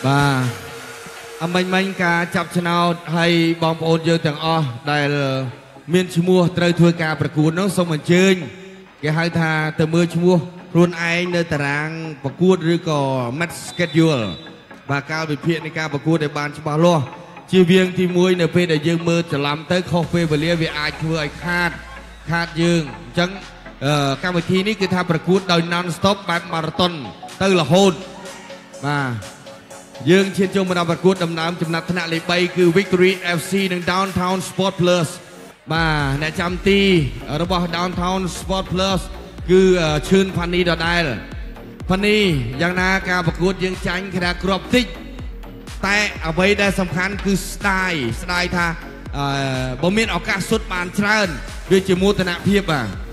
và mình cả chập chân nào hay bom ôn dương tầng o đại là miền trung mua trời thưa cả bậc cuốn nó xong mà chơi cái hai thà từ mưa trung mua luôn ai nơi tà rang bậc cuốn rồi có match schedule và cao bị phiền cả bậc cuốn để bàn cho bao lo chi viên thì muối np để dương mưaจะlàm tới không phê và lia về ai thưa ai khát dương chẳng các bài thiนี้คือทำประกวดโดย non stop แบบมาราธอนตื้อละโหดมาយើងឈានចូលមកដល់ប្រកួតដំណើរចំណាត់ថ្នាក់លេខ3គឺ Victory FC និង Downtown Sport Plus បាទអ្នកចាំទីរបស់ Downtown Sport Plus គឺឈឿនផានីដដែលផានីយ៉ាងណាការប្រកួតយើងចាញ់គេថាគ្រាប់តិចតែអ្វីដែលសំខាន់គឺស្ដាយថាបើមានឱកាសសុទ្ធបានច្រើនវាជាមោទនភាព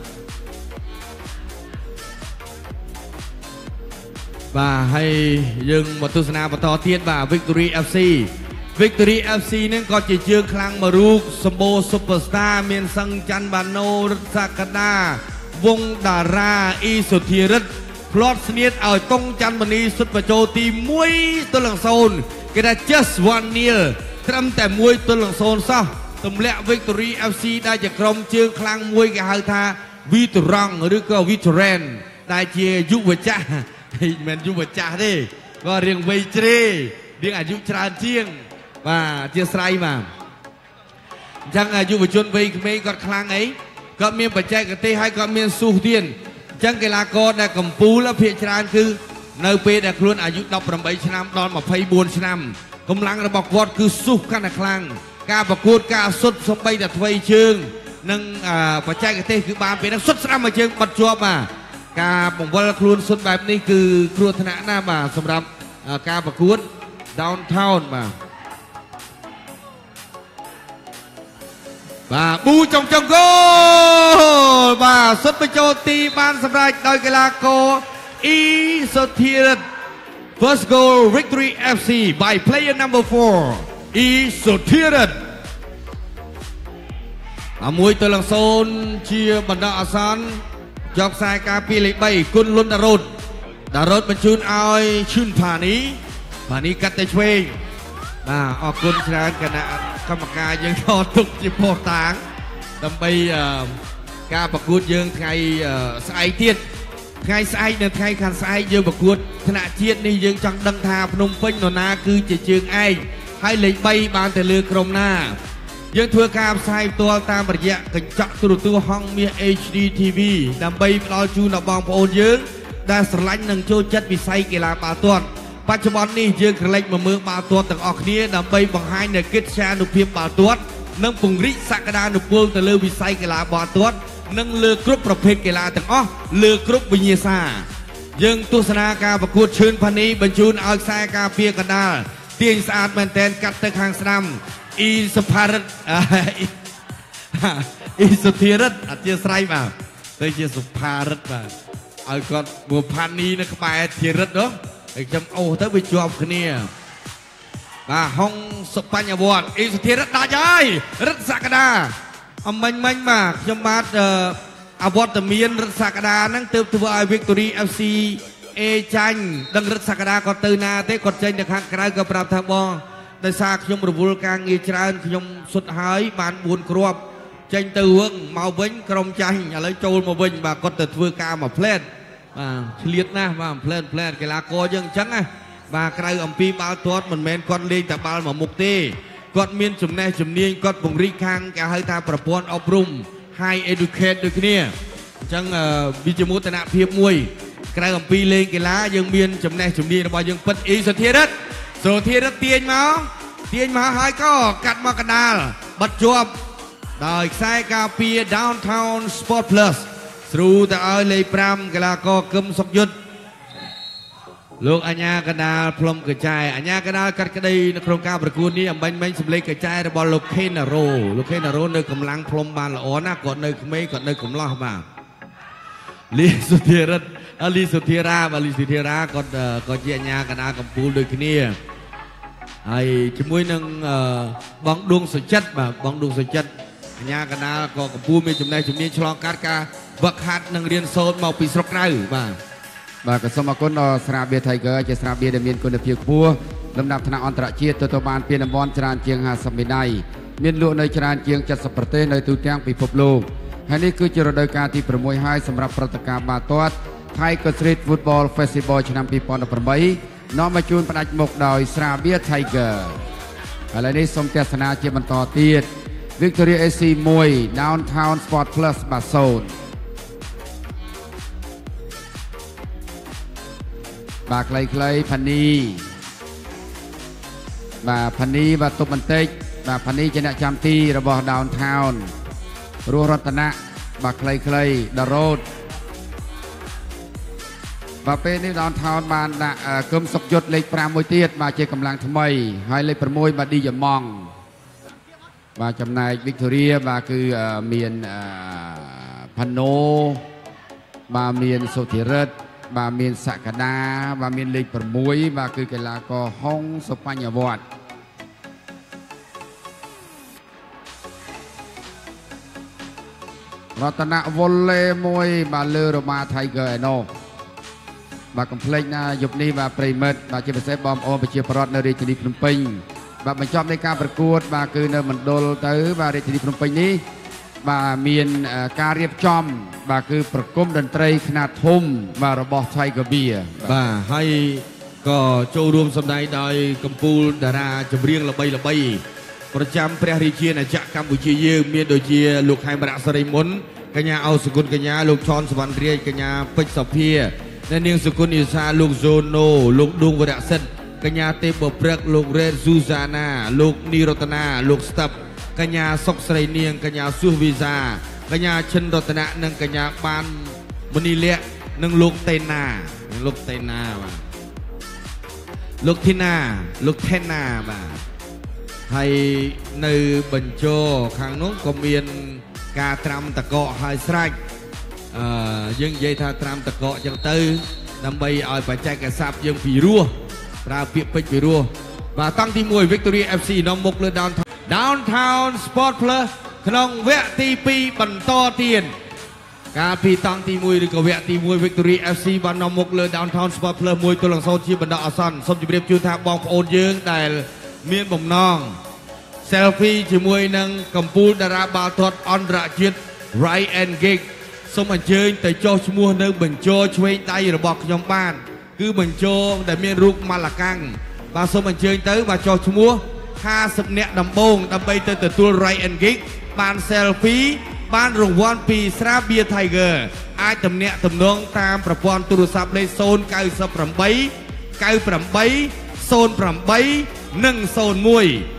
បាទហើយយើងមកទស្សនាបន្តទៀតបាទ Victory FC នឹងក៏ជាជើងខ្លាំងមួយរូបសម្បូរ Superstar មានសង្ច័ន្ទបាណូរិទ្ធសក្តាវងតារាអ៊ីសុធារិទ្ធផ្្លាត់ស្នៀតឲ្យតុងច័ន្ទមនីសុទ្ធបញ្ចូលទី1-0គេថា just 1-0 ត្រឹមតែ1-0 សោះទម្លាក់ Victory FC ដែលជាក្រុមជើងខ្លាំងមួយគេហៅថា Veteran ឬក៏ Veteran ដែលជាយុវចាស់មិនយុវចាស់ទេក៏រៀងវ័យជ្រេរៀងអាយុច្រើនជាងបាទជាស្រ័យបាទអញ្ចឹងយុវជនវ័យក្មេងគាត់ខ្លាំងអីគាត់មានបច្ចេកទេសហើយគាត់មានស៊ូសទៀនអញ្ចឹងកីឡាករដែលកំពូលភាគច្រើនគឺនៅពេលដែលខ្លួនអាយុ18ឆ្នាំដល់24ឆ្នាំកម្លាំងរបស់គាត់គឺស៊ូសកាន់តែខ្លាំងការប្រកួតការសុទ្ធសំបីតែធ្វើជើងនិងបច្ចេកទេសគឺបានពេលហ្នឹងសុទ្ធស្រាំមួយជើងបត់ជាប់បាទការបង្វិលខ្លួនសុទ្ធបែបនេះគឺគ្រោះថ្នាក់ណាស់បាទសម្រាប់ការប្រកួត Downtown បាទប៊ូចុងគោលបាទសុទ្ធបញ្ចូលទីបានសម្រេចដោយកីឡាករអ៊ីសុធារិទ្ធ First goal Victory FC by player number 4 អ៊ីសុធារិទ្ធ1-0ជាបណ្ដោះអាសន្នយកខ្សែការពារលេខ3គុណលុនដារ៉ូតបញ្ជូនឲ្យឈឿនផានីកាត់ទៅឆ្វេងបាទអរគុណច្រើនគណៈកម្មការយើងថតទុកជាផុសតាងដើម្បីការប្រកួតយើងថ្ងៃស្អែកទៀតថ្ងៃស្អែកនៅថ្ងៃខាងស្អែកយើងប្រកួតថ្នាក់ជាតិនេះយើងចង់ដឹងថាភ្នំពេញនរណាគឺជាជើងឯកហើយលេខ3បានទៅលើក្រុមណាយើងធ្វើការផ្សាយផ្ទាល់តាមរយៈកញ្ចក់ទូរទស្សន៍ហង្សមាស HD TV ដើម្បីផ្ដល់ជូនដល់បងប្អូនយើងដែលស្រឡាញ់និងចូលចិត្តវិស័យកីឡាបាល់ទាត់បច្ចុប្បន្ននេះយើងក្រឡេកមកមើលបាល់ទាត់ទាំងអស់គ្នាដើម្បីបង្ហាញនូវកិត្យានុភាពបាល់ទាត់និងពង្រីកសក្តានុពលទៅលើវិស័យកីឡាបាល់ទាត់និងលើគ្រប់ប្រភេទកីឡាទាំងអស់លើគ្រប់វិញ្ញាសាយើងទស្សនាការប្រកួតឈឿនផានីបញ្ជូនឲ្យខ្សែការពារកណ្ដាលទាញស្អាតមែនតែនកាត់ទៅខាងស្ដាំអ៊ីសុធារិទ្ធអធិស្ឋានបាទទៅជាសុភារិទ្ធបាទឲ្យគាត់មួយផានីនៅក្បែរធិរិទ្ធនោះហើយខ្ញុំអូសទៅវាជាប់គ្នាបាទហុងសុបញ្ញវត្តអ៊ីសុធារិទ្ធដាច់ហើយរិទ្ធសក្តាអមិញបាទខ្ញុំបាទអវត្តមានរិទ្ធសក្តាហ្នឹងទើបធ្វើឲ្យ Victory FC អេចាញ់ដឹងរិទ្ធសក្តាគាត់ទៅណាទេគាត់ចេញទៅខាងក្រៅក៏ប្រាប់ថាបងដោយសារខ្ញុំរវល់ការងារច្រើនខ្ញុំសុទ្ធហើយបាន4គ្រាប់ចេញទៅវឹងមកវិញក្រុមចាញ់ឥឡូវចូលមកវិញបាទគាត់ទៅធ្វើការមកផ្លែតបាទឆ្លៀតណាស់បាទផ្លែតកីឡាករយើងអញ្ចឹងណាបាទក្រៅអំពីបាល់ទាត់មិនមែនគាត់លេងតែបាល់មួយមុខទេគាត់មានចំណេះជំនាញគាត់ពង្រីកខាងគេហៅថាប្រព័ន្ធអប់រំ High Educate ដូចគ្នាអញ្ចឹងវាជាមោទនភាពមួយក្រៅអំពីលេងកីឡាយើងមានចំណេះជំនាញរបស់យើងពិតអ៊ីសុធារិទ្ធទាញមកហើយក៏កាត់មកកណ្ដាលបិទជាប់ដោយខ្សែការពារ Downtown Sport Plus ស្រូទៅឲ្យលេខ5កីឡាករគឹមសុកយុទ្ធលោកអញ្ញាកណ្ដាលផ្លុំកញ្ចែអញ្ញាកណ្ដាលកាត់ក្តីនៅក្នុងការប្រកួតនេះអំបញ្ញសម្លេងកញ្ចែរបស់លោកខេណារ៉ូនៅកម្លាំងផ្លុំបានល្អណាស់គាត់នៅក្មេងគាត់នៅកំឡោះបាទលីសុធារាគាត់ជាអញ្ញាកណ្ដាលកម្ពុជាដូចគ្នាហើយជាមួយនឹងបងដួងសុចិត្តបាទបងដួងសុចិត្តអញ្ញាកណ្ដាលក៏កម្ពុជាមានចំណេះជំនាញឆ្លងកាត់ការវឹកហាត់និងរៀនសូត្រមកពីស្រុកក្រៅបាទក៏សូមអរគុណដល់ស្រាបៀរ Tiger ជាស្រាបៀរដែលមានគុណភាពខ្ពស់លំដាប់ថ្នាក់អន្តរជាតិទទួលបានពានរង្វាន់ច្រើនជាង50មេដាយមានលក់នៅច្រើនជាង70ប្រទេសនៅទូទាំងពិភពលោកហើយនេះគឺជារដូវកាលទី6ហើយសម្រាប់ព្រឹត្តិការណ៍បាល់ទាត់ Tiger Street Football Festival ឆ្នាំ2018នាំមកជូនផ្ដាច់មុខដោយស្រាបៀ Tiger ឥឡូវនេះសូមទស្សនាជាបន្តទៀត Victoria AC 1 Downtown Sport Plus បាសូនបាទខ្លីៗផានីបាទផានីបាទទុបបន្តិចបាទផានីជាអ្នកចាំទីរបស់ Downtown រស់រតនៈបាទខ្លីៗដារ៉ូតបាទពេលនេះ Downtown បានដាក់គឹមសុកយុទ្ធលេខ5មួយទៀតបាទជាកម្លាំងថ្មីហើយលេខ6បាទឌីយ៉ាម៉ង់បាទចំណែក Victoria បាទគឺមានផាណូបាទមានសុធិរិទ្ធបាទមានសក្តាបាទមានលេខ6បាទគឺកីឡាករហុងសុបញ្ញវត្តរតនៈវ៉ុលលេមួយបាទលើរម៉ា Tiger ឯណោះបាទកុំភ្លេចណាយប់នេះបាទប្រិមិត្តបាទជាពិសេសបងប្អូនប្រជាពលរដ្ឋនៅរាជធានីភ្នំពេញបាទបញ្ចប់នៃការប្រកួតបាទគឺនៅមណ្ឌលទៅបាទរាជធានីភ្នំពេញនេះបាទមានការរៀបចំបាទគឺប្រគំតន្ត្រីខ្នាតធំបាទរបស់ Tiger Beer បាទហើយក៏ចូលរួមសម្ដែងដោយកម្ពុជាតារាចម្រៀងល្បីៗប្រចាំព្រះរាជាណាចក្រកម្ពុជាយើងមានដូចជាលោកខេមរៈសិរីមុនកញ្ញាអោសុគន្ធកញ្ញាលោកឆនសវណ្ណរាជកញ្ញាពេជ្រសុភាអ្នកនាងសុគន្ធនិសាលោកហ្សូណូលោកឌួងវរៈសិទ្ធកញ្ញាទេពព្រឹកលោករ៉េតស៊ូសាណាលោកនីរតនាលោកស្តាប់កញ្ញាសុកស្រីនាងកញ្ញាសុះវីសាកញ្ញាឈិនរតនៈនិងកញ្ញាបានមនីលក្ខនិងលោកតេណាបាទលោកធីណាបាទហើយនៅបញ្ចោខាងនោះក៏មានការត្រាំតកកហើយស្រេចយើងនិយាយថាត្រាំតកកចឹងទៅដើម្បីឲ្យបច្ចេកសព្ទយើងពីរោះប្រើពាក្យពេចន៍ពីរោះបាទតាំងទី1 Victoria FC នាំមុខលើ Downtown Sport Plus ក្នុងវគ្គទី2បន្តទៀតកាលពីតាំងទី1ឬក៏វគ្គទី1 Victoria FC បាននាំមុខលើ Downtown Sport Plus 1-0ជាបណ្ដោះអាសន្នសូមជម្រាបជូនថាបងប្អូនយើងដែលមានបំណង selfie ជាមួយនឹងកម្ពុជាតារាបាល់ទាត់អន្តរជាតិ Right and Gig សូមអញ្ជើញទៅចុះឈ្មោះនៅបញ្ជរឆ្វេងដៃរបស់ខ្ញុំបានគឺបញ្ជរដែលមានរូបម៉ាឡាកាំងបាទសូមអញ្ជើញទៅបាទចុះឈ្មោះ50នាក់ដំបូងដើម្បីទៅទទួល Right and Gig បាន selfie បានរង្វាន់ពីស្រាបៀ Tiger អាចទំនាក់ទំនងតាមប្រព័ន្ធទូរស័ព្ទលេខ098 98 08 និង01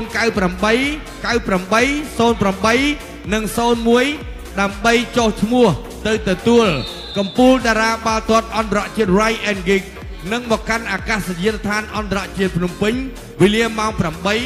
098 98 08 និង01ដើម្បីចុះឈ្មោះទៅទទួលកម្ពុជាតារាបាល់ទាត់អន្តរជាតិ Right and Gig និងមកកាន់អាកាសយានដ្ឋានអន្តរជាតិភ្នំពេញវេលាម៉ោង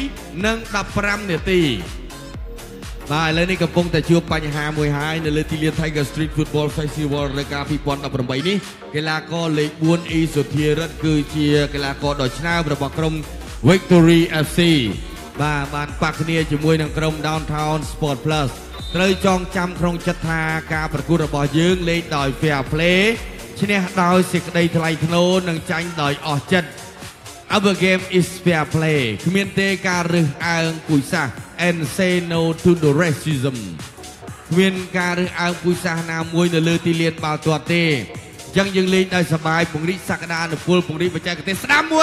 8:15 នាទីបាទឥឡូវនេះកំពុងតែជួបបញ្ហាមួយហើយនៅលើទីលាន Tiger Street Football Festival រដូវកាល2018នេះកីឡាករលេខ4អ៊ីសុធារិទ្ធគឺជាកីឡាករដ៏ឆ្នើមរបស់ក្រុម Victory FC បាទបានប៉ះគ្នាជាមួយនឹងក្រុម Downtown Sport Plus ត្រូវចងចាំក្នុងចិត្តថាការប្រកួតរបស់យើងលេងដោយ fair play ឈ្នះដោយសេចក្តីថ្លៃថ្នូរនិងចាញ់ដោយអស់ចិត្ត Our game is fair play គ្មានទេការរើសអើងពូជសាសន៍ and say no to the racism គ្មានការរើសអើងពូជសាសន៍ណាមួយនៅលើទីលានបាល់ទាត់ទេអញ្ចឹងយើងលេងដោយសប្បាយពង្រីកសក្តានុពលពង្រីកបច្ចេកទេសស្ដាំមួយ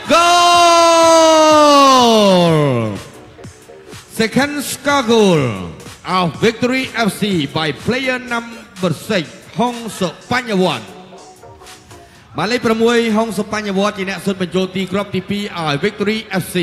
goal second score goal of Victory FC by player number 6 ហុងសុបញ្ញវត្តបាទលេខ6ហុងសុបញ្ញវត្តជាអ្នកសុទ្ធបញ្ចូលទីគ្រាប់ទី2ឲ្យ Victory FC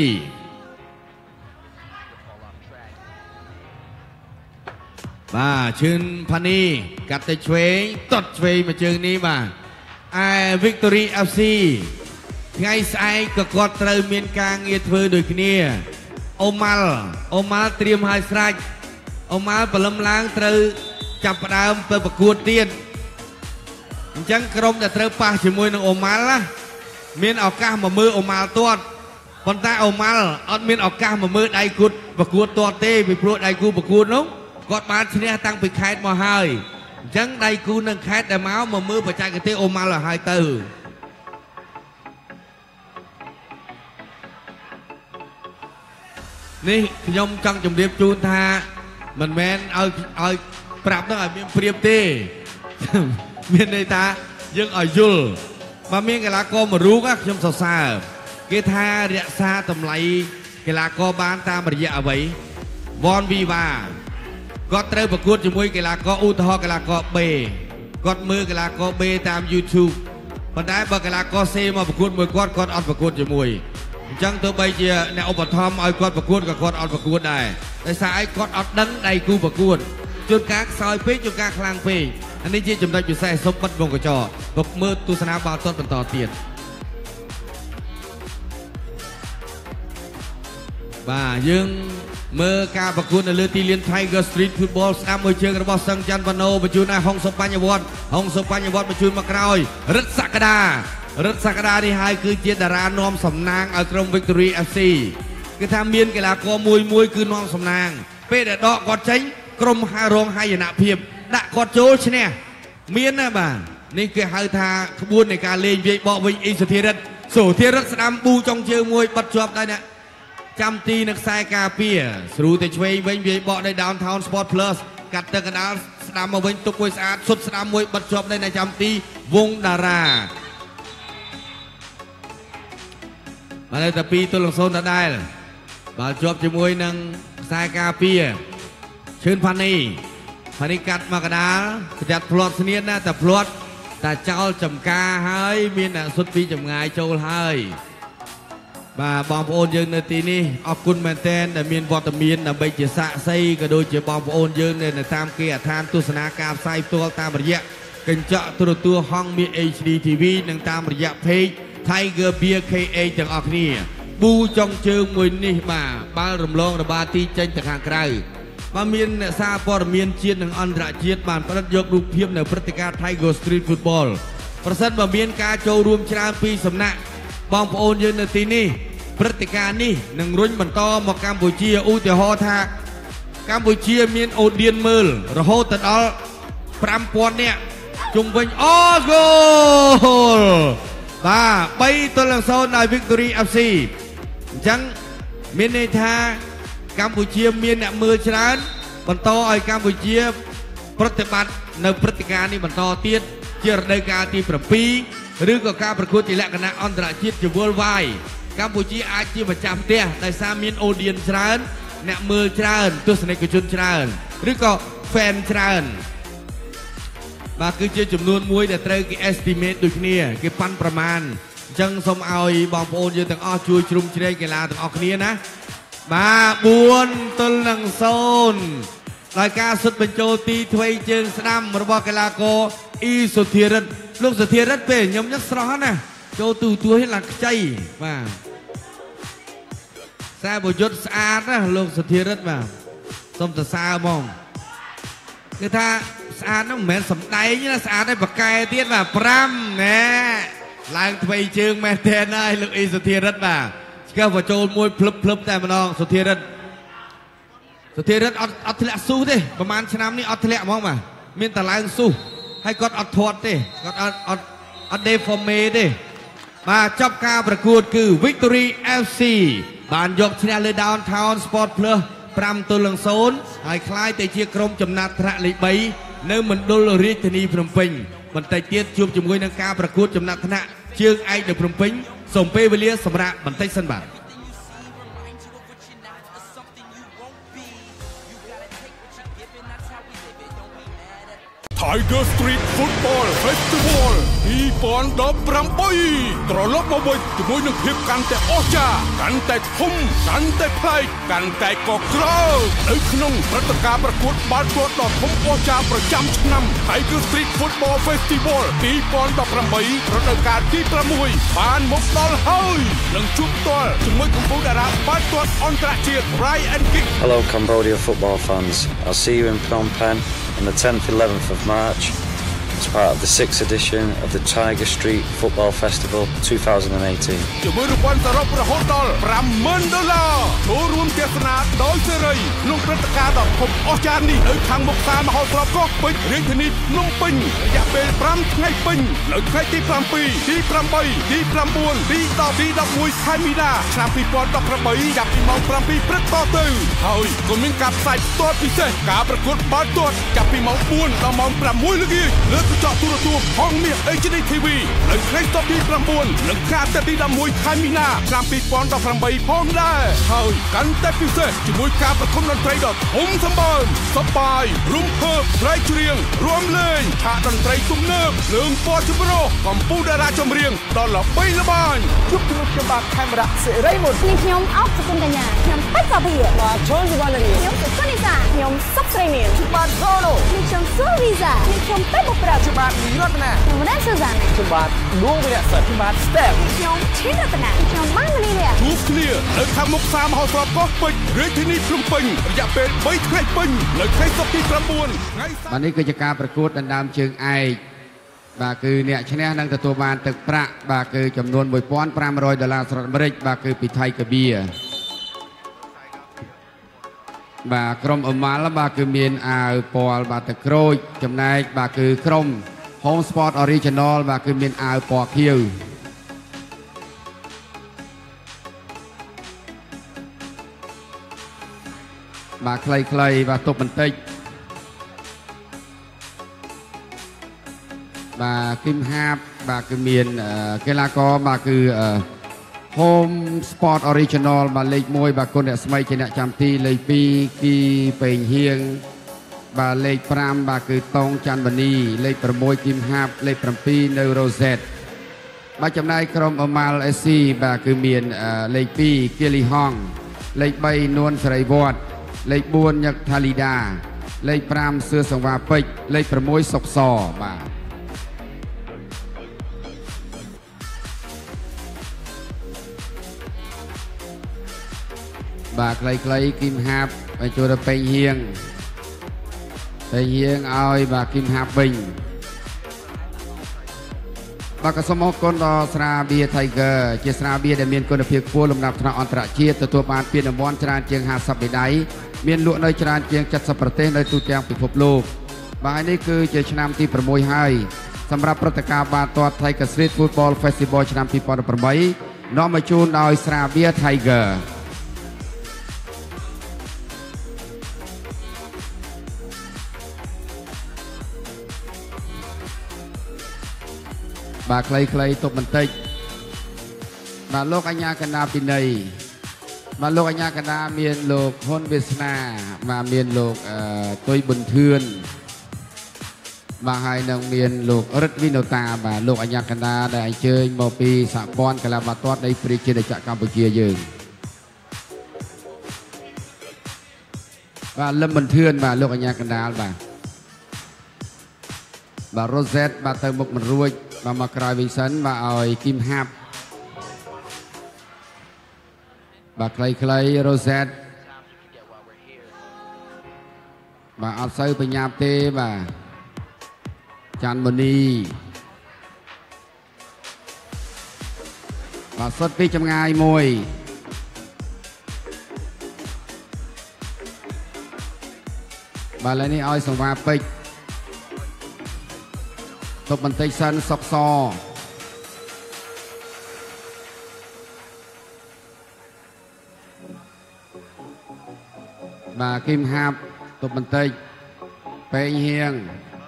បាទឈឿនផានីកាត់ទៅឆ្វេងតត់ឆ្វេងមួយជើងនេះបាទឯ Victory FC ថ្ងៃស្អែកក៏គាត់ត្រូវមានការងារធ្វើដូចគ្នាអូម៉ាល់ត្រៀមឲ្យស្រេចអូម៉ាល់ព្រលឹមឡើងត្រូវចាប់ផ្ដើមទៅប្រកួតទៀតអញ្ចឹងក្រុមដែលត្រូវប៉ះជាមួយនឹងអូម៉ាល់ណាមានឱកាសមកមើលអូម៉ាល់ទាត់ប៉ុន្តែអូម៉ាល់អត់មានឱកាសមកមើលដៃគូប្រកួតទាត់ទេពីព្រោះដៃគូប្រកួតនោះគាត់បានឈ្នះតាំងពីខេត្តមកហើយអញ្ចឹងដៃគូនឹងខេត្តដែលមកមើលបច្ចេកទេសអូម៉ាល់ឲ្យហើយទៅនេះខ្ញុំចង់ជម្រាបជូនថាមិនមែនឲ្យប្រាប់នឹងឲ្យមានព្រៀបទេមានន័យថាយើងឲ្យយល់បើមានកីឡាករមួយរូបខ្ញុំសរសើរគេថារក្សាតម្លៃកីឡាករបានតាមរយៈអ្វីវ៉នវីវ៉ាគាត់ត្រូវប្រកួតជាមួយកីឡាករឧទាហរណ៍កីឡាករ B គាត់មើលកីឡាករ B តាម YouTube ប៉ុន្តែបើកីឡាករ C មកប្រកួតមួយគាត់អត់ប្រកួតជាមួយអញ្ចឹងទោះបីជាអ្នកឧបត្ថម្ភឲ្យគាត់ប្រកួតក៏គាត់អត់ប្រកួតដែរដោយសារឯងគាត់អត់ដឹងដៃគូប្រកួតជួនកាលខ្សោយពេកជួនកាលខ្លាំងពេកអានេះជាចំណុចពិសេសសុំបិទវងកញ្ចក់ពុកមើលទស្សនាបាល់ទាត់បន្តទៀតបាទយើងមើលការប្រកួតនៅលើទីលាន Tiger Street Football ស្ដាប់មួយជើងរបស់សឹងច័ន្ទវណ្ណូបញ្ជូនឲ្យហុងសុបញ្ញវត្តបញ្ជូនមកក្រោយរិទ្ធសក្តានេះហើយគឺជាតារានាំសំណាងឲ្យក្រុម Victory FC គឺថាមានកីឡាករមួយគឺនាំសំណាងពេលដែលដកគាត់ចេញក្រុមរងហាយនភាពដាក់គាត់ចូលឈ្នះមានណាបាទនេះគេហៅថាក្បួននៃការលេងវាយបកវិញអ៊ីសុធារិទ្ធស្ដាំប៊ូចុងជើងមួយបិទជាប់ដែរណាចាំទីនៅខ្សែការពារស្រួលទៅឆ្វេងវិញវាយបកនៅ Downtown Sport Plus កាត់ទៅកណ្ដាលស្ដាំមកវិញទុកមួយស្អាតសុទ្ធស្ដាំមួយបិទជាប់នៅចាំទីវងតារាបាទតែ2ទល់នឹង0ដដែលបាល់ជាប់ជាមួយនឹងខ្សែការពារឈឿនផានីកាត់មកកណ្ដាលប្រយ័ត្នផ្្លាត់ស្នៀនណាតែផ្្លាត់តែចោលចំការហើយមានអ្នកសុទ្ធពីចម្ងាយចូលហើយបាទបងប្អូនយើងនៅទីនេះអរគុណមែនទែនដែលមានវត្តមានដើម្បីជាសាក្សីក៏ដូចជាបងប្អូនយើងនៅតាមគេអាឋានទស្សនាការផ្សាយផ្ទាល់តាមរយៈកញ្ចក់ទូរទស្សន៍ហងមាស HD TV និងតាមរយៈ page Tiger Beer KA ទាំងអស់គ្នាប៊ូចុងជើងមួយនេះបាទបាល់រំលងរបាទីចេញទៅខាងក្រៅបាទមានអ្នកសារព័ត៌មានជាតិនិងអន្តរជាតិបានផ្តិតយករូបភាពនៅព្រឹត្តិការណ៍ Tiger Street Football ប្រសិនបើមានការចូលរួមច្រើនពីសំណាក់បងប្អូនយើងនៅទីនេះព្រឹត្តិការណ៍នេះនឹងរុញបន្តមកកម្ពុជាឧទាហរណ៍ថាកម្ពុជាមានអូឌៀនមើលរហូតដល់ 5000 នាក់ជុំវិញអូហ្គោលបាទ3ទល់នឹង0ដោយ Victory FC អញ្ចឹងមានន័យថាកម្ពុជាមានអ្នកមើលច្រើនបន្តឲ្យកម្ពុជាប្រតិបត្តិនៅព្រឹត្តិការណ៍នេះបន្តទៀតជារដូវកាលទី7ឬក៏ការប្រកួតជាលក្ខណៈអន្តរជាតិជា Worldwide កម្ពុជាអាចជាម្ចាស់ផ្ទះដោយសារមានអូឌៀនច្រើនអ្នកមើលច្រើនទស្សនិកជនច្រើនឬក៏ fan ច្រើនបាទគឺជាចំនួនមួយដែលត្រូវគេ estimate ដូចគ្នាគេប៉ាន់ប្រមាណអញ្ចឹងសូមឲ្យបងប្អូនយើងទាំងអស់ជួយជ្រោមជ្រែងកីឡាទាំងអស់គ្នាណាបាទ4ទល់នឹង0ដោយការសុទ្ធបញ្ចូលទីធ្វេងជើងស្ដាំរបស់កីឡាករអ៊ីសុធារិទ្ធលោកសុធារិទ្ធពេលខ្ញុំនេះស្រស់ណាស់ចូលទូឲ្យឡើងខ្ចីបាទខ្សែប្រយុទ្ធស្អាតណាលោកសុធារិទ្ធបាទសូមសរសើរហ្មងគឺថាស្អាតហ្នឹងមិនមែនសំដែងណាស្អាតទេបកែទៀតបាទ5ណែឡើងធ្វេងជើងមែនទេហើយលោកអ៊ីសុធារិទ្ធបាទស្គាល់បញ្ចូលមួយភ្លឹបតែម្ដងសុធារិទ្ធអត់ធ្លាក់ស៊ូទេប្រហែលឆ្នាំនេះអត់ធ្លាក់ហ្មងបាទមានតែឡើងស៊ូហើយគាត់អត់ធាត់ទេគាត់អត់ deforme ទេបាទចប់ការប្រកួតគឺ Victory FC បានយកឈ្នះលើ Downtown Sport Plus 5ទល់នឹង0ហើយក្លាយទៅជាក្រុមចំណាត់ថ្នាក់លេខ3នៅមណ្ឌលរាជធានីភ្នំពេញបន្តិចទៀតជួបជាមួយនឹងការប្រកួតចំណាត់ថ្នាក់ជើងឯកនៅភ្នំពេញសូមពេលវេលាសម្រាប់បន្តិចសិនបាទ Tiger Street Football Festival 2018 ត្រឡប់មកវិញជាមួយនឹងភាពកាន់តែអស្ចារ្យកាន់តែធំកាន់តែប្លែកកាន់តែកក្រើនៅក្នុងព្រឹត្តិការណ៍ប្រកួតបាល់ទាត់ដ៏ធំអស្ចារ្យប្រចាំឆ្នាំ Tiger Street Football Festival 2018 រដូវកាលទី6បានមកដល់ហើយនឹងជួបផ្ទាល់ជាមួយគំរូតារាបាល់ទាត់អន្តរជាតិ Ryan Giggs Hello Cambodia football fans. I'll see you in Phnom Penh on the 10th 11th of March. as part of the 6th edition of the Tiger Street Football Festival 2018. ជាមួយរង្វាន់សរុបរហូតដល់$50,000ចូលរួមទស្សនាដោយសេរីក្នុងព្រឹត្តិការណ៍ដ៏ធំអស្ចារ្យនេះនៅខាងមុខសាលមហោស្រពកោះពេជ្ររាជធានីភ្នំពេញរយៈពេល5ថ្ងៃពេញនៅថ្ងៃទី7 ទី8 ទី9 ទី10 ទី11ខែមីនាឆ្នាំ2018ចាប់ពីម៉ោង7 ព្រឹកតទៅហើយក៏មានការផ្សាយផ្ទាល់ពិសេសការប្រកួតបាល់ទាត់ចាប់ពីម៉ោង4ដល់ម៉ោង6ល្ងាចលើកញ្ចក់ទូរទស្សន៍ហងមាស HD TV នៅថ្ងៃទី9និងខែទី11ខែមីនាឆ្នាំ2018ផងដែរហើយកាន់តែពិសេសជាមួយការប្រគំតន្ត្រីដ៏ធំសម្បើមសប្បាយរំភើបត្រៃច្រៀងរួមលេងឆាកតន្ត្រីទំនើបលើងពណ៌ចម្រុះកម្ពុជាតារាចម្រៀងដ៏ល្បីល្បាញជួបជាមួយខ្ញុំបាទខេមរៈសេរីមុនខ្ញុំអោបសុគន្ធកញ្ញាខ្ញុំពេជ្រសាភាបាទជុនសុវណ្ណនីខ្ញុំសុគន្ធនិសាខ្ញុំសុកស្រីមានបាទរ៉ូណូខ្ញុំស៊ូវីសាខ្ញុំពេជ្របុប្រាបាទនិរតនាខ្ញុំរ៉ាស៊ូសាណាបាទដួងវិរៈសិទ្ធបាទស្តេបខ្ញុំឈិនរតនាខ្ញុំបានមនីរៈជួបគ្នានៅខាងមុខសាលមហោស្រពកោះពេជ្ររាជធានីភ្នំពេញរយៈពេល3ថ្ងៃពេញនៅថ្ងៃសុក្រទី9ថ្ងៃបាទនេះគឺជាការប្រកួតដណ្ដើមជើងឯកបាទគឺអ្នកឈ្នះនឹងទទួលបានទឹកប្រាក់បាទគឺចំនួន$1,500សហរដ្ឋអាមេរិកបាទគឺពីថៃកាបៀបាទក្រុមអម៉ាល់បាទគឺមានអាវពណ៌បាទទឹកក្រូចចំណែកបាទគឺក្រុម Home Sport Original បាទគឺមានអាវពណ៌ខៀវបាទខ្លីៗបាទទប់បន្តិចបាទគឹមហាបបាទគឺមានកីឡាករបាទគឺHome Sport Original បាទលេខ1បាទគុណអ្នកស្មីជាអ្នកចាំទីលេខ2គីពេងហៀងបាទលេខ5បាទគឺតងច័ន្ទវនីលេខ6គឹមហាបលេខ7នៅរ៉ូសេតបាទចំណែកក្រុមអម៉ាល់ SC បាទគឺមានលេខ2គីលីហងលេខ3នួនសេរីវត្តលេខ4ញឹកថាលីដាលេខ5សឿសង្វាពេជ្រលេខ6សុកសបាទបាទខ្លីៗគឹមហាបបញ្ចូលទៅពេញហៀងឲ្យបាទគឹមហាបវិញបាទក៏សូមអរគុណដល់ស្រាបៀរ Tiger ជាស្រាបៀរដែលមានគុណភាពខ្ពស់លំដាប់ថ្នាក់អន្តរជាតិទទួលបានពានរង្វាន់ច្រើនជាង50មេដាយមានលក់នៅច្រើនជាង70ប្រទេសនៅទូទាំងពិភពលោកបាទនេះគឺជាឆ្នាំទី6ហើយសម្រាប់ព្រឹត្តិការណ៍បាល់ទាត់ Tiger Street Football Festival ឆ្នាំ2018នាំមកជូនដោយស្រាបៀរ Tigerបាទខ្លីៗទប់បន្តិចបាទលោកអញ្ញាកណ្ដាពីណីបាទលោកអញ្ញាកណ្ដាមានលោកហ៊ុនវាសនាបាទមានលោកទុយប៊ុនធឿនបាទហើយនឹងមានលោករិទ្ធវិណូតាបាទលោកអញ្ញាកណ្ដាដែលអញ្ជើញមកពីសហព័ន្ធកីឡាបាល់ទាត់នៃប្រជាជាតិកម្ពុជាយើងបាទលឹមប៊ុនធឿនបាទលោកអញ្ញាកណ្ដាបាទរ៉ូសេតបាទទៅមុខមិនរួចបាទមកក្រោយវិញសិនបាទឲ្យគឹមហាប់បាទខ្លីរ៉ូសេតបាទអត់សូវបញ្ញាប់ទេបាទច័ន្ទមនីបាទសុទ្ធពីចម្ងាយមួយបាទឥឡូវនេះឲ្យសង្វាពេជ្រទប់បន្តិចសិនសុកសបាទគឹមហាបទប់បន្តិចពេងហៀង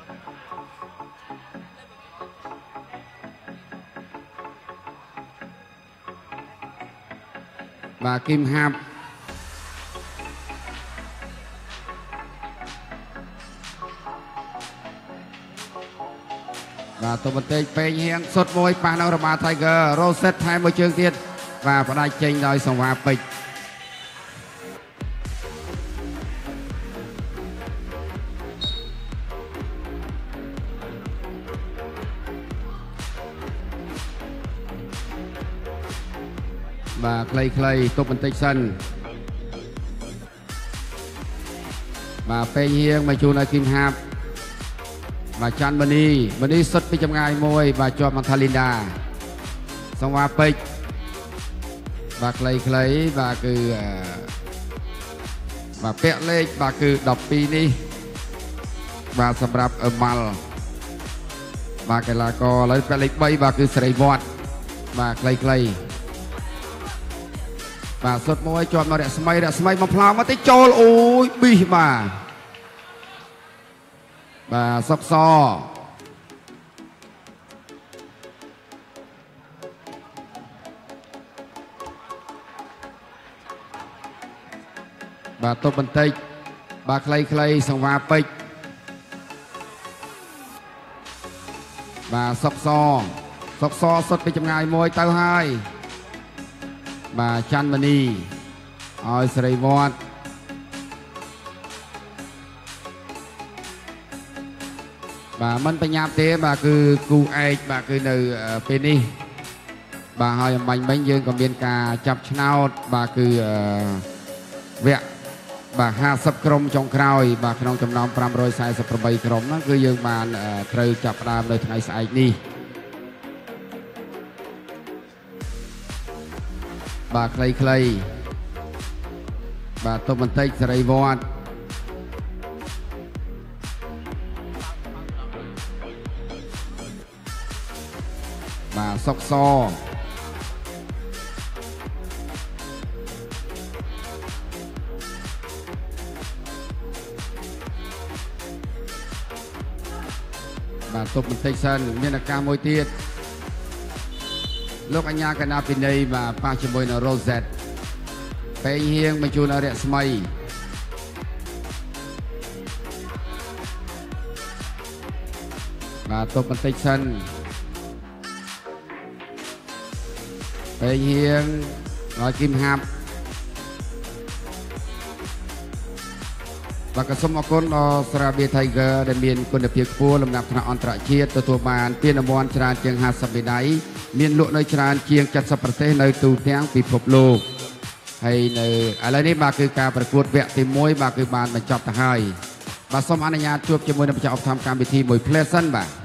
បាទគឹមហាបបាទទប់បន្តិចពេងហៀងសុទ្ធមួយប៉ះនៅរបា Tiger រ៉ូសេតថែមមួយជើងទៀតបាទផ្ដាច់ចេញដោយសង្វាពេជ្របាទខ្លីទប់បន្តិចសិនបាទពេងហៀងមកជូនឲ្យគឹមហាប bà chăn mani xuất với trong ngày môi bà cho bằng Thalinda xong qua pích bà clay bà cứ bà pẹ lên bà cứ đọc pi đi bà sầm rạp ở mal bà cái là co lấy pẹ lên bay bà cứ sấy vọt bà clay bà xuất môi cho nó đẹp smay mà phao mà tới trôi ôi bi bà sóc so bà tô bần tây bà clay xong va pích bà sóc so xuất với trong ngày môi tao hai bà chan mani oi srei vọt bà mình phải nhắm thế bà cứ cu ai bà cứ từ bên đi bà hỏi mình bánh dương còn biên cà chập nào bà cứ vẹn bà 50 ក្រុម ចុងក្រោយ បាទ ក្នុង ចំណោម 548 ក្រុម ហ្នឹង គឺ យើង បាន ត្រូវ ចាប់ ផ្ដើម នៅ ថ្ងៃ ស្អែក នេះ បាទ ខ្លីៗ បាទ ទុំ បន្តិច សេរីវត្ត បាទ សុកស បាទ ទុបបន្តិចសិន មានអាការមួយទៀតលោកអញ្ញាកណាពីនៃបាទប៉ះជាមួយនៅ Rosette ពេញហៀងបញ្ជូនរស្មីបាទ ទុបបន្តិចសិនពេញហៀងឲ្យគីមហាប់បាទ សូមអរគុណដល់ស្រាបៀ Tiger ដែលមានគុណភាពខ្ពស់លំដាប់ថ្នាក់អន្តរជាតិទទួលបានពានរង្វាន់ច្រើនជាង 50 មេដាយមានលក់នៅច្រើនជាង 70 ប្រទេសនៅទូទាំងពិភពលោកហើយនៅឥឡូវនេះបាទគឺការប្រកួតវគ្គទី 1 បាទគឺបានបញ្ចប់ទៅហើយបាទសូមអនុញ្ញាតជួបជាមួយនឹងម្ចាស់ឧបត្ថម្ភកម្មវិធីមួយផ្លែសិនបាទ